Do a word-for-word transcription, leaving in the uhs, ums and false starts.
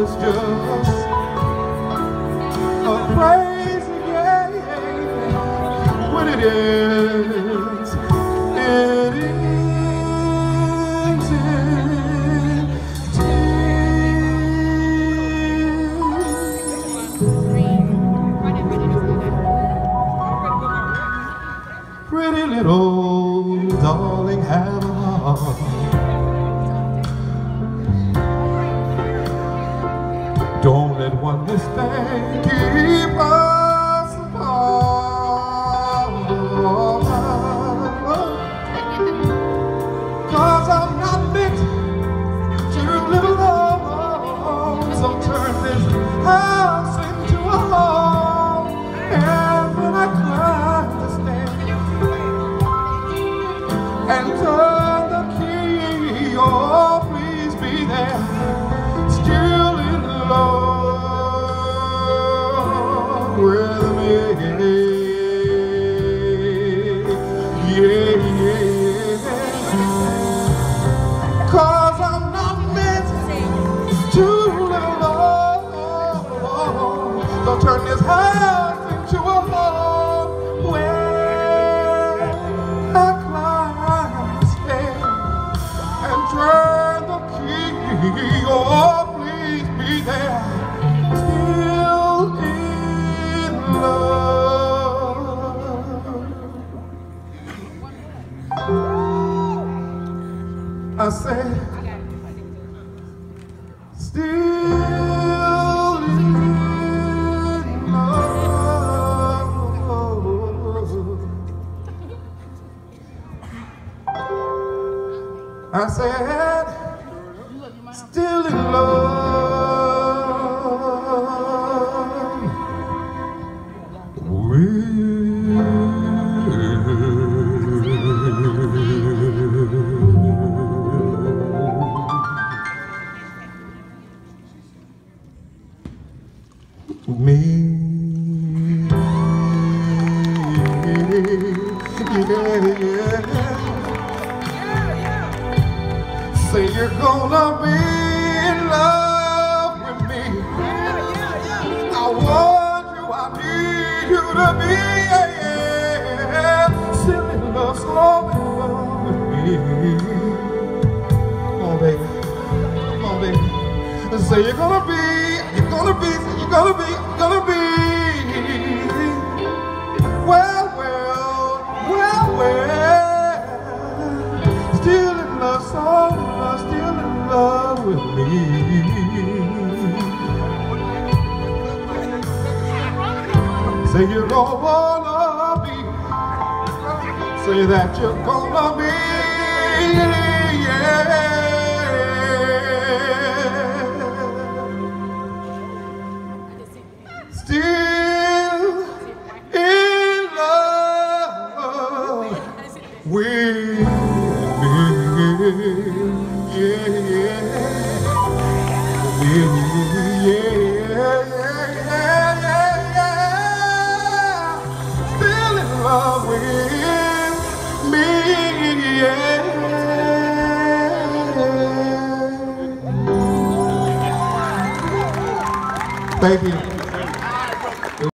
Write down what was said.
is just a crazy game. When it is, it is pretty little darling, have a heart. Don't let one mistake keep us apart. 'Cause I'm not meant to live alone. So turn this house into a home. And when I climb the stairs and turn the key, oh please be there, still in love with me. Yeah, yeah. 'Cause I'm not meant to live alone. So turn this house into a home where I climb the stairs and turn the key. Oh, please be there, still in love. I said, still in love. I said, still in love with me. Yeah. Say you're gonna be in love with me. I want you, I need you to be, yeah, yeah. Still in love, so in love with me. Come on, baby. Come on, baby. Say you're gonna be, you're gonna be, you're gonna be, gonna be. Well, well, well, well. Still in love, so in love, still in love with me. Say you're gonna be, say that you're gonna be, yeah. Still in love with me, yeah, yeah, yeah, yeah, yeah, yeah. Still in love with me, yeah. Thank you.